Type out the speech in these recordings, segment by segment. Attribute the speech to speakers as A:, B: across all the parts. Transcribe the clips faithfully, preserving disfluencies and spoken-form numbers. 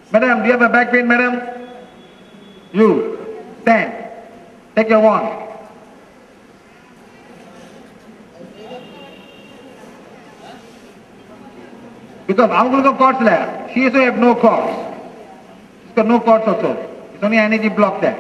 A: Madam, do you have a back pain, madam? You, stand. Take your wand. Because avungalukku cords la. She also have no cords. She's got no cords also. It's only energy block there.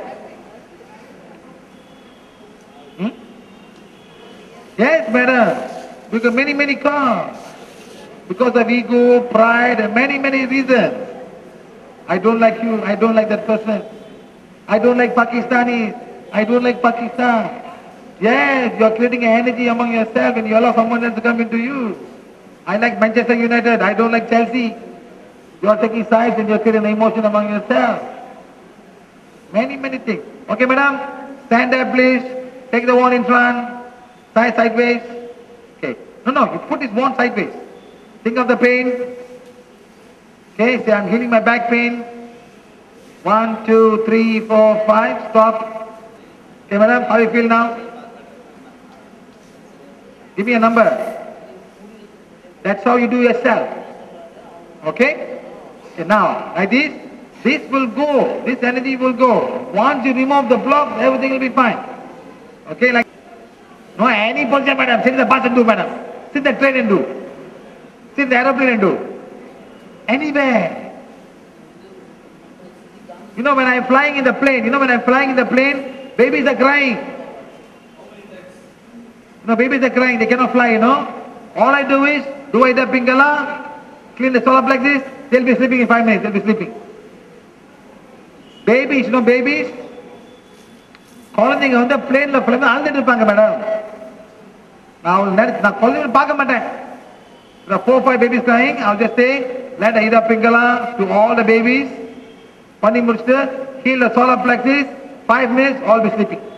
A: Hmm? Yes, madam. Because many, many cords. Because of ego, pride, and many, many reasons. I don't like you. I don't like that person. I don't like Pakistanis. I don't like Pakistan. Yes, you are creating an energy among yourself and you allow someone else to come into you. I like Manchester United. I don't like Chelsea. You are taking sides and you are creating an emotion among yourself. Many, many things. Okay, madam? Stand there, please. Take the wand in front. Side, sideways. Okay. No, no. You put this wand sideways. Think of the pain. Okay, say I'm healing my back pain. One, two, three, four, five. Stop. Okay, madam, how do you feel now? Give me a number. That's how you do yourself. Okay? Okay, now, like this, this will go. This energy will go. Once you remove the block, everything will be fine. Okay, like, no, any position, madam. Sit in the bus and do, madam. Sit in the train and do. Sit in the aeroplane and do. Anywhere. You know, when I'm flying in the plane, you know, when I'm flying in the plane, babies are crying. You know, babies are crying, they cannot fly, you know. All I do is, do I the Pingala, clean the soul up like this, they'll be sleeping in five minutes, they'll be sleeping. Babies, you know, babies, குழந்தைங்க வந்து பிளேன்ல பிளேன்ல அழுதுட்டு இருப்பாங்க madam. நான் நான் குழந்தைங்க பார்க்க மாட்டேன். There are four five babies crying. I'll just say, let Ida Pingala to all the babies. Pani Mursta, heal the solar plexus. Five minutes, all be sleeping.